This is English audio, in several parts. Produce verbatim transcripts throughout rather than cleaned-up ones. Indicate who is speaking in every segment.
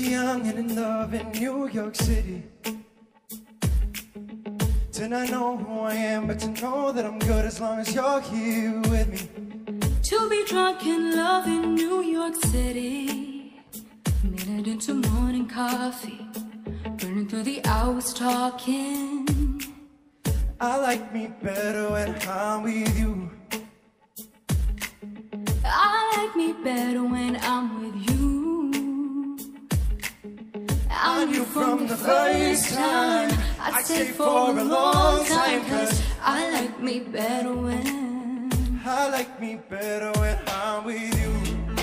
Speaker 1: young and in love in New York City. To not know who I am, but to know that I'm good as long as you're here with me.
Speaker 2: To be drunk in love in New York City, minute into morning coffee, burning through the hours talking.
Speaker 1: I like me better when I'm with you.
Speaker 2: I like me better when I'm with you. I knew from the first time I'd stay for a long time, cause I like me better when
Speaker 1: I like me better when I'm with you.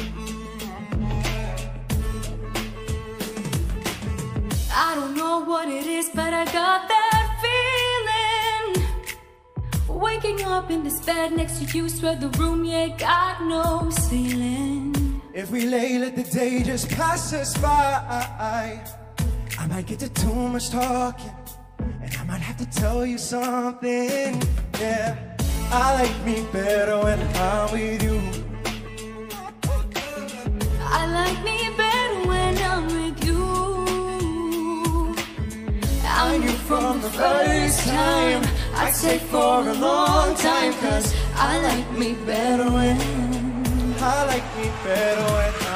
Speaker 2: I don't know what it is, but I got that feeling. Waking up in this bed next to you, swear the room, yeah, got no ceiling.
Speaker 1: If we lay, let the day just pass us by. I might get to too much talking, and I might have to tell you something. Yeah, I like me better when I'm with you.
Speaker 2: I like me better when I'm with you. I knew from the first time I'd stay for a long time, cause I like me better when
Speaker 1: I like me better when